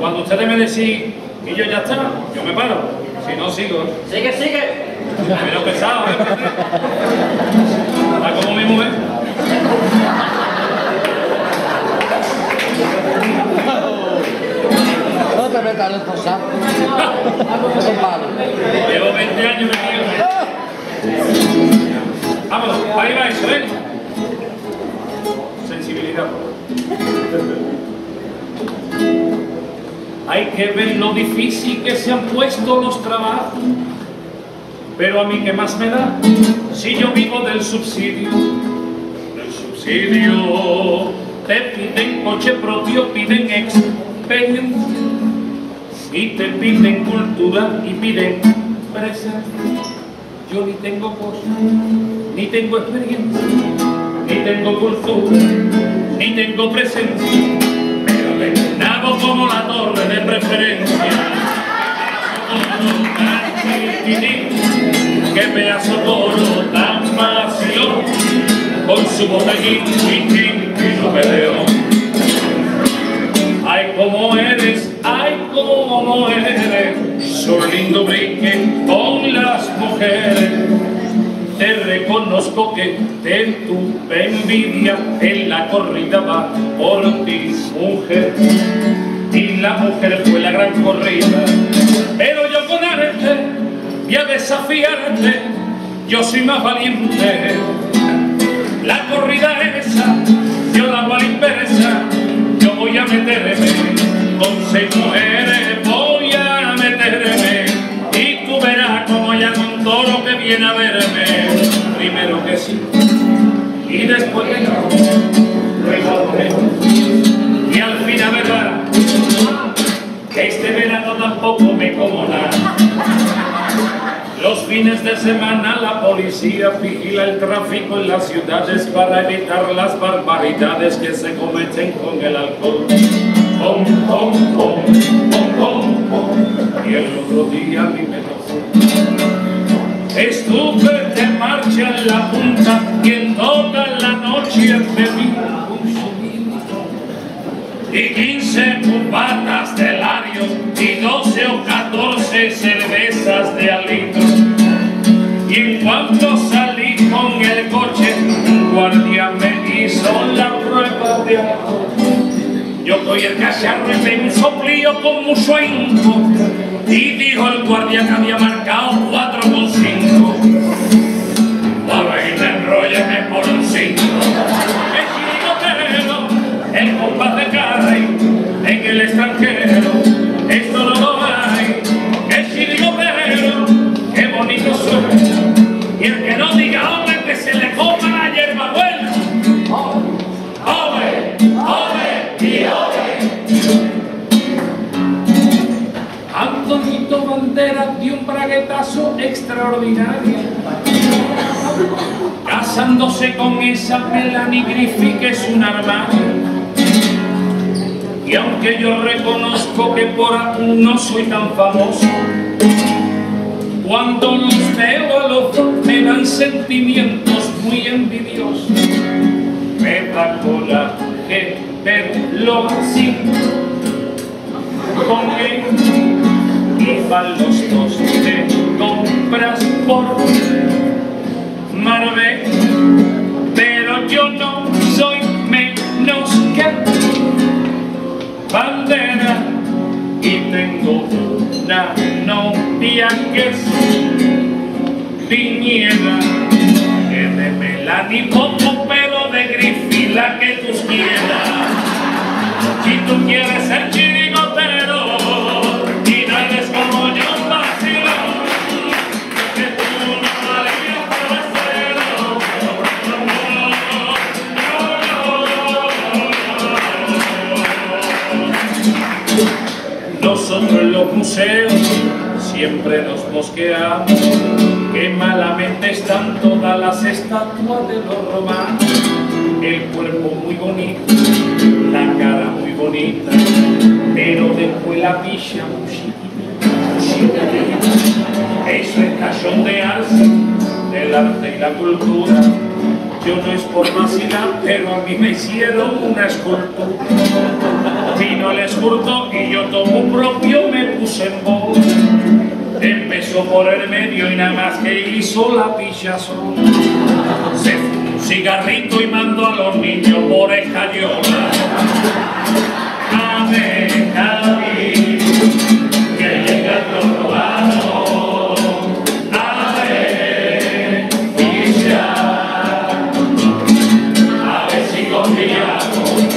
Cuando ustedes me decís y yo ya está, yo me paro. Si no, sigo. Sigue, sigue. Menos pesado, ¿eh? Está como mi mujer. No te metas en el posado. Es un palo. Llevo 20 años metido. Vámonos, ahí va eso, ¿eh? Sensibilidad. Hay que ver lo difícil que se han puesto los trabajos. Pero a mí qué más me da si yo vivo del subsidio. Del subsidio te piden coche propio, piden experiencia y te piden cultura y piden presencia. Yo ni tengo cosa, ni tengo experiencia, ni tengo cultura, ni tengo presencia, pero me nado como la torre de preferencia. Que pedazo coro tan pasión con su botellín y no peleo. Ay, como eres, su lindo brinque con las mujeres. Te reconozco que de tu envidia en la corrida va por ti, mujer. Y la mujer fue la gran corrida, pero yo con arte y a desafiarte, yo soy más valiente. La corrida esa, yo la voy a inversa, yo voy a meterme con 6 mujeres, voy a meterme, y tú verás como ya con todo lo que viene a verme, primero que sí, y después que no, luego y al final verás que este verano tampoco me como nada. Los fines de semana la policía vigila el tráfico en las ciudades para evitar las barbaridades que se cometen con el alcohol. Y el otro día a mí me tocó. Estuve de marcha en la punta y en toda la noche bebí y 15 cubatas de Larios y 12 o 14 cervezas de alitro. Y en cuanto salí con el coche, un guardia me hizo la prueba de alcohol. Yo cogí el cacharro y me soplío con mucho ahínco, y dijo el guardia que había marcado 4,5. Dame y te enróllame por un 5. El compás de Carrey en el extranjero, esto no lo hay. El chirigotero, qué bonito suena. Y el que no diga hombre, que se le coma la hierba buena. ¡Ole, ole y ole! Antonito Banderas dio un braguetazo extraordinario, casándose con esa Melanie Griffith que es un armario. Y aunque yo reconozco que por aún no soy tan famoso, cuando los veo a los dos me dan sentimientos muy envidiosos. Me da coraje verlo así, con él iban los dos de compras por Marbella, pero yo no soy menos que Bandera y tengo una novia que es viñera, que de Melanie poco pero de Griffith la que tú quieras. Si tú quieres ser chirigotero y no eres como yo un vacilón, que tú no vales forastero. Nosotros en los museos siempre nos mosqueamos, que malamente están todas las estatuas de los romanos. El cuerpo muy bonito, la cara muy bonita, pero después la picha muy chiquita. Eso es cachondearse del arte y la cultura. Yo no es por vacilar, pero a mí me hicieron una escultura. Vino el escurto y yo tomo propio me puse en voz. Empezó por el medio y nada más que hizo la pichazón. Se fumó un cigarrito y mandó a los niños por escayola. A ver, Javi, que llega el robado. A ver, picha, a ver si confiamos.